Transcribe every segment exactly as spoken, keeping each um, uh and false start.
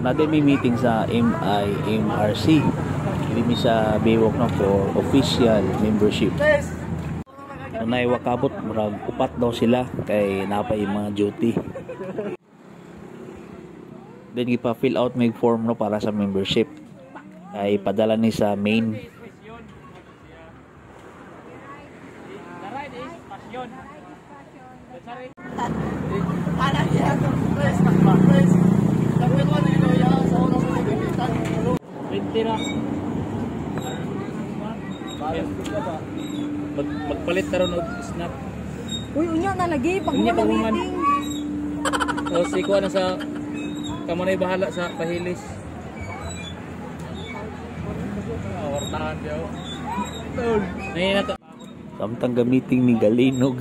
Nade may meeting sa M I M R C. Hindi mi sa biwok na for official membership. Unay wakabot murag upat daw sila kay napay mga duty. Then ipa fill out may form no para sa membership. Kay padala ni sa main. Mag magpalit taron og snap. Uy, unya na lagi pag Unya, mo pag meeting. O si ko na sa kamunay bahala sa pahilis. Awartahan daw. Tol. Nay na to. Samtang gamiting ni Galinog.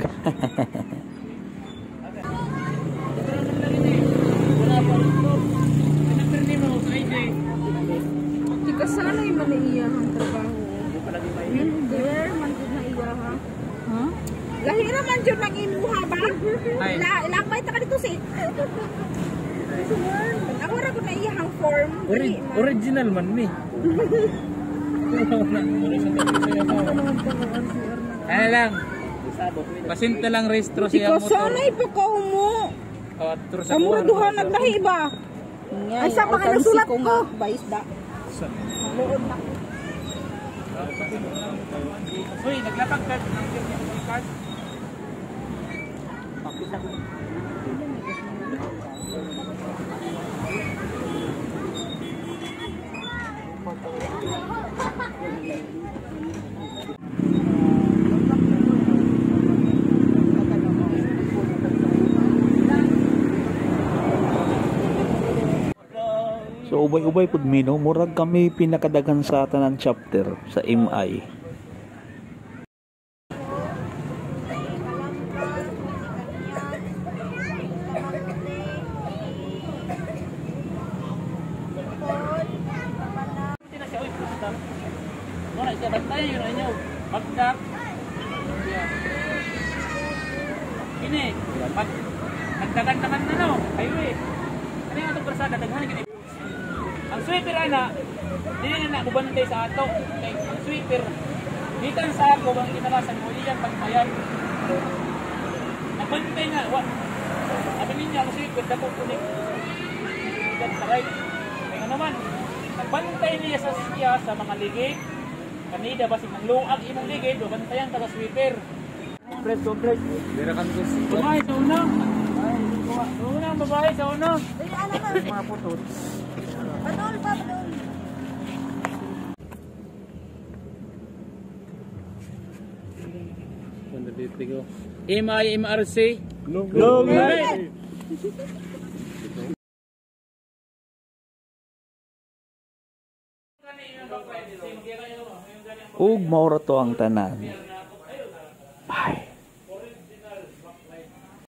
Tika sana yung maniiyahang trabaho. Hindi, man dyan na iyaha. Ha? Lahira man dyan ng imuha ba? Ila, ilapay ta ka dito si. Ako ra ko na iyahang form. Ori original man ni. Ano lang. Pasinta lang rehistro siya motor. Tika sana ipakaw mo. Amuro duha naglahi ba? Ay sa mga nasulat ko. Bayis ba? Lood na. Uy, naglapag ka ng card. So ubay-ubay pud mi no, murag kami pinakadagan sa tanang chapter sa M I. Wala siya bantay yun inyo. Magdak. Ini, mag nagdagan naman na no, highway. Ano yung atong persada daghan gini. Ang sweeper ana, dili na nakubantay sa ato. Kay ang sweeper gikan sa ako bang kinalasan mo iyang pagbayan. Nagbantay nga, wa. Sabi niya ang sweeper dako kunik. Gikan sa right. Kaya naman, nagbantay niya sa siya sa mga ligid. Kanida basig nang luag imong ligid, do bantayan taga sweeper. Press complex. Dira kan gusto. Babae sa una. Ay, una babae sa una. Dili ana na. Mga putot. Padol pa, padol. Kundo dito go. M I M R C. Long life. Ug maura to ang tanan. Bye.